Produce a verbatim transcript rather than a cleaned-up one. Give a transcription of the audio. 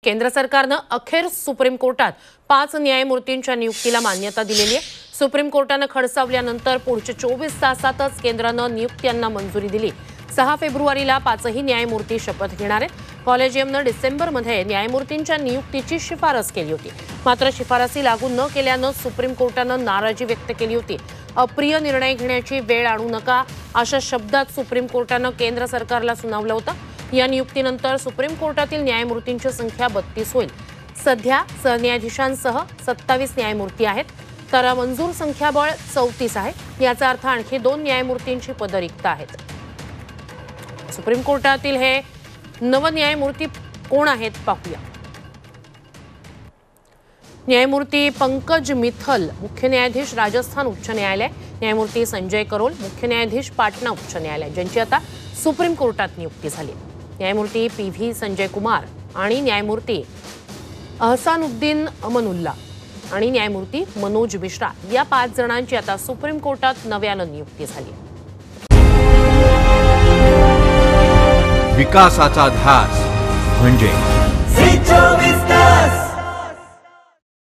केंद्र सरकारनं अखेर सुप्रीम कोर्टात पाच न्यायमूर्तींच्या नियुक्तीला मान्यता दिलेली आहे। सुप्रीम कोर्टानं खडसावल्यानंतर पुढच्या चोवीस तासातच केंद्रानं नियुक्त्यांना मंजुरी दिली। सहा फेब्रुवारीला पाचही न्यायमूर्ती शपथ घेणार आहेत। कॉलेजियमनं डिसेंबरमध्ये न्यायमूर्तींच्या नियुक्तीची शिफारस केली होती, मात्र शिफारसी लागू न केल्यानं सुप्रीम कोर्टानं नाराजी व्यक्त केली होती। अप्रिय निर्णय घेण्याची वेळ आणू नका अशा शब्दात सुप्रीम कोर्टानं केंद्र सरकारला सुनावलं होतं। या नियुक्तीनंतर सुप्रीम कोर्टातील न्यायमूर्तींची संख्या बत्तीस होईल। सध्या सरन्यायाधीशांसह सत्तावीस न्यायमूर्ती आहेत, तर मंजूर संख्याबळ चौतीस आहे। याचा अर्थ आणखी दोन न्यायमूर्तींची पदं रिक्त आहेत। सुप्रीम कोर्टातील हे नवन्यायमूर्ती कोण आहेत पाहूया। न्यायमूर्ती पंकज मित्तल, मुख्य न्यायाधीश राजस्थान उच्च न्यायालय, न्यायमूर्ती संजय करोल, मुख्य न्यायाधीश पाटणा उच्च न्यायालय, ज्यांची आता सुप्रीम कोर्टात नियुक्ती झाली। न्यायमूर्ती पी व्ही संजय कुमार आणि न्यायमूर्ती अहसानुद्दीन अमनुल्ला आणि न्यायमूर्ती मनोज मिश्रा या पाच जणांची आता सुप्रीम कोर्टात नव्यानं नियुक्ती झाली। विकासाचा ध्यास म्हणजे